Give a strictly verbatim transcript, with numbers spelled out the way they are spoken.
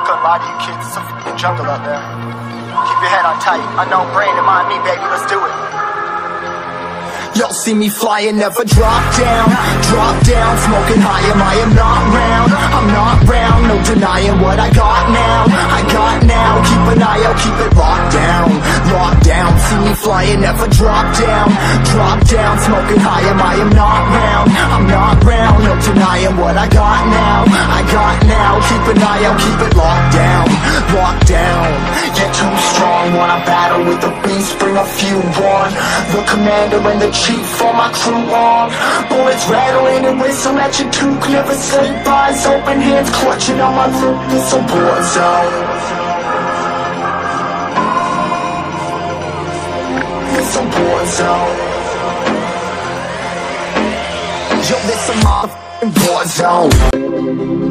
gonna lie to you kids, it's a f***ing jungle out there. Keep your head on tight, unknown brain, and mind me, baby, let's do it. Y'all see me flying, never drop down. Drop down, smoking high, am I am not round. I'm not round, no denying what I got now. I got now, keep an eye out, keep it locked down. Locked down, see me flying, never drop down. Drop down, smoking high, am I am not round. I'm not round, no denying what I got now. I got now, keep an eye out, keep it locked down. Locked down, you're too strong. Wanna battle with the beast, bring a few on. The commander and the chief for my crew on. Bullets rattling and whistle at your toque. Never sleep, eyes open, hands clutching on my loot. It's a war zone. It's a war zone. Yo, this a motherfucking war zone.